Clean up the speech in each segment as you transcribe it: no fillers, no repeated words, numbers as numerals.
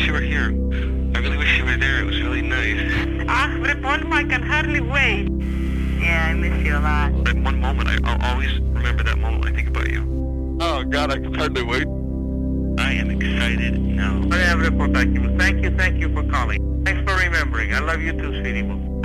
you were here. I really wish you were there. It was really nice. Paul, I can hardly wait. Yeah, I miss you a lot. At one moment, I'll always remember that moment when I think about you. Oh, God, I can hardly wait. I am excited now. Thank you for calling. Thanks for remembering. I love you too, sweetie.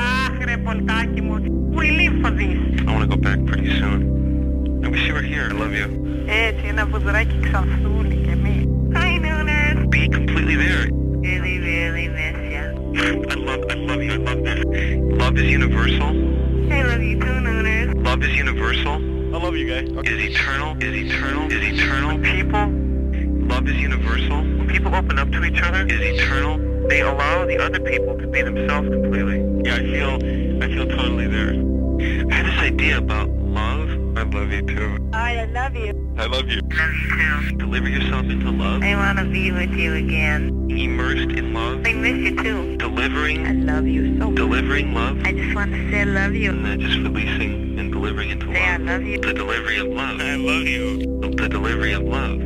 We live for this. I want to go back pretty soon. I wish you were here. I love you. Tina Voudouris que são que é me. Hi, Nooners. Be completely there. Really, really miss you. I love you. I love this. Love is universal. I love you too, Nooners. Love is universal. I love you, guys. Is eternal. When people, love is universal. When people open up to each other, is eternal. They allow the other people to be themselves completely. Yeah, I feel totally there. I had this idea about love. I love you too. I love you. I love you. I love you too. Deliver yourself into love. I want to be with you again. Immersed in love. I miss you too. Delivering. I love you so much. Delivering love. I just want to say I love you. And then just releasing and delivering into love. Say I love you. The delivery of love. I love you. The delivery of love.